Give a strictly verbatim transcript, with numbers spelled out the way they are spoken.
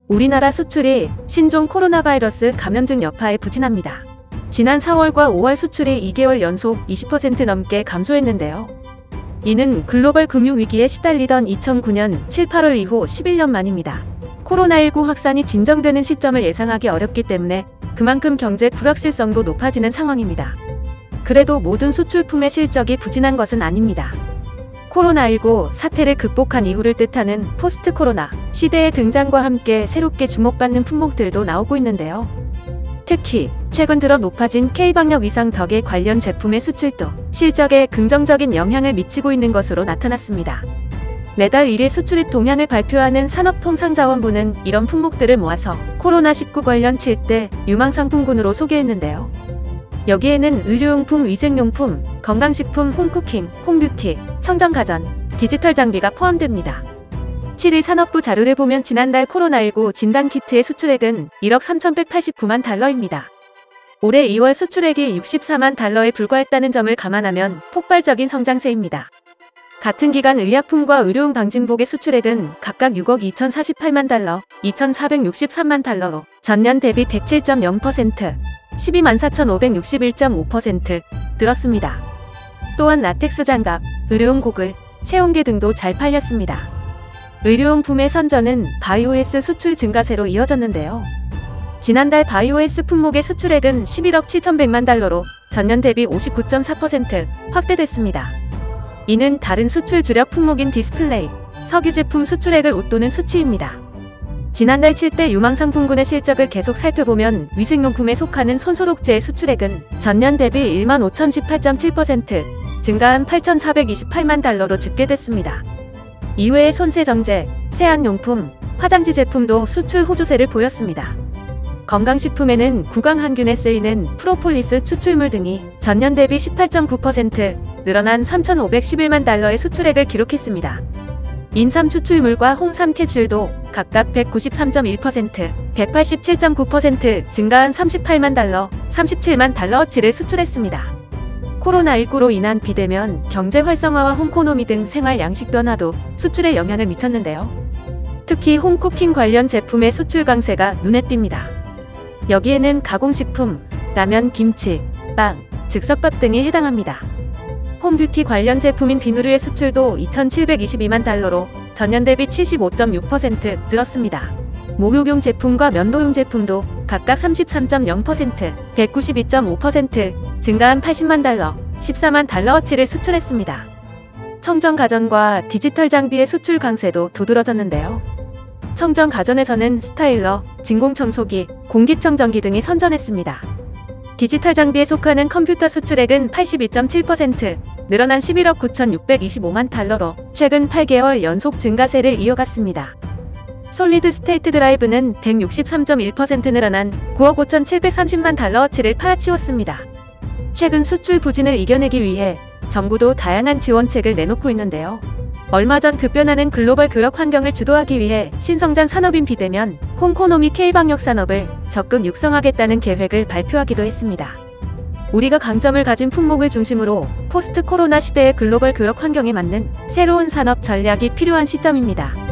우리나라 수출이 신종 코로나 바이러스 감염증 여파에 부진합니다. 지난 사월과 오월 수출이 이 개월 연속 이십 퍼센트 넘게 감소했는데요. 이는 글로벌 금융위기에 시달리던 이천구 년 칠, 팔월 이후 십일 년 만입니다. 코로나십구 확산이 진정되는 시점을 예상하기 어렵기 때문에 그만큼 경제 불확실성도 높아지는 상황입니다. 그래도 모든 수출품의 실적이 부진한 것은 아닙니다. 코로나십구 사태를 극복한 이후를 뜻하는 포스트 코로나 시대의 등장과 함께 새롭게 주목받는 품목들도 나오고 있는데요. 특히 최근 들어 높아진 K방역 위상 덕에 관련 제품의 수출도 실적에 긍정적인 영향을 미치고 있는 것으로 나타났습니다. 매달 일 일 수출입 동향을 발표하는 산업통상자원부는 이런 품목들을 모아서 코로나 십구 관련 칠 대 유망상품군으로 소개했는데요. 여기에는 의료용품, 위생용품, 건강식품, 홈쿠킹, 홈뷰티, 청정가전, 디지털 장비가 포함됩니다. 칠 일 산업부 자료를 보면 지난달 코로나십구 진단키트의 수출액은 일억 삼천백팔십구만 달러입니다. 올해 이월 수출액이 육십사만 달러에 불과했다는 점을 감안하면 폭발적인 성장세입니다. 같은 기간 의약품과 의료용 방진복의 수출액은 각각 육억 이천사십팔만 달러, 이천사백육십삼만 달러로 전년 대비 백칠 점 영 퍼센트, 십이만 사천오백육십일 점 오 퍼센트 늘었습니다. 또한 라텍스 장갑, 의료용 고글, 체온계 등도 잘 팔렸습니다. 의료용품의 선전은 바이오헬스 수출 증가세로 이어졌는데요. 지난달 바이오헬스 품목의 수출액은 십일억 칠천백만 달러로 전년 대비 오십구 점 사 퍼센트 확대됐습니다. 이는 다른 수출 주력 품목인 디스플레이, 석유 제품 수출액을 웃도는 수치입니다. 지난달 칠 대 유망상품군의 실적을 계속 살펴보면 위생용품에 속하는 손소독제의 수출액은 전년 대비 일만 오천십팔 점 칠 퍼센트 증가한 팔천사백이십팔만 달러로 집계됐습니다. 이외에 손세정제, 세안용품, 화장지 제품도 수출 호조세를 보였습니다. 건강식품에는 구강항균에 쓰이는 프로폴리스 추출물 등이 전년 대비 십팔 점 구 퍼센트 늘어난 삼천오백십일만 달러의 수출액을 기록했습니다. 인삼 추출물과 홍삼 캡슐도 각각 백구십삼 점 일 퍼센트, 백팔십칠 점 구 퍼센트 증가한 삼십팔만 달러, 삼십칠만 달러어치를 수출했습니다. 코로나십구로 인한 비대면, 경제 활성화와 홈코노미 등 생활 양식 변화도 수출에 영향을 미쳤는데요. 특히 홈쿠킹 관련 제품의 수출 강세가 눈에 띕니다. 여기에는 가공식품, 라면, 김치, 빵, 즉석밥 등이 해당합니다. 홈뷰티 관련 제품인 비누류의 수출도 이천칠백이십이만 달러로 전년 대비 칠십오 점 육 퍼센트 늘었습니다. 목욕용 제품과 면도용 제품도 각각 삼십삼 점 영 퍼센트, 백구십이 점 오 퍼센트 증가한 팔십만 달러, 십사만 달러어치를 수출했습니다. 청정가전과 디지털 장비의 수출 강세도 두드러졌는데요. 청정가전에서는 스타일러, 진공청소기, 공기청정기 등이 선전했습니다. 디지털 장비에 속하는 컴퓨터 수출액은 팔십이 점 칠 퍼센트 늘어난 십일억 구천육백이십오만 달러로 최근 팔 개월 연속 증가세를 이어갔습니다. 솔리드 스테이트 드라이브는 백육십삼 점 일 퍼센트 늘어난 구억 오천칠백삼십만 달러어치를 팔아치웠습니다. 최근 수출 부진을 이겨내기 위해 정부도 다양한 지원책을 내놓고 있는데요. 얼마 전 급변하는 글로벌 교역 환경을 주도하기 위해 신성장 산업인 비대면, 홈코노미 K방역 산업을 적극 육성하겠다는 계획을 발표하기도 했습니다. 우리가 강점을 가진 품목을 중심으로 포스트 코로나 시대의 글로벌 교역 환경에 맞는 새로운 산업 전략이 필요한 시점입니다.